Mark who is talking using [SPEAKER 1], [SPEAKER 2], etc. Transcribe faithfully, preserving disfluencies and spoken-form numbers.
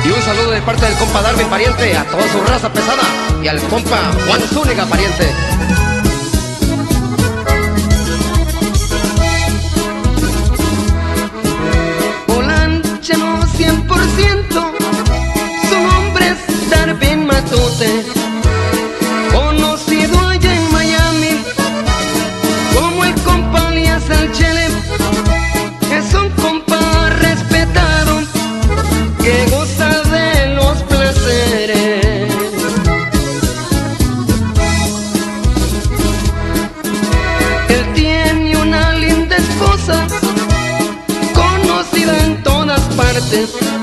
[SPEAKER 1] Y un saludo de parte del compa Darwin, pariente, a toda su raza pesada, y al compa Juan Zúñiga, pariente.
[SPEAKER 2] Polanchano cien por ciento, su nombre es Darwin Matute, conocido allá en Miami como el compa alias El Chele. Es un compa respetado que goza de los placeres. Él tiene una linda esposa conocida en todas partes.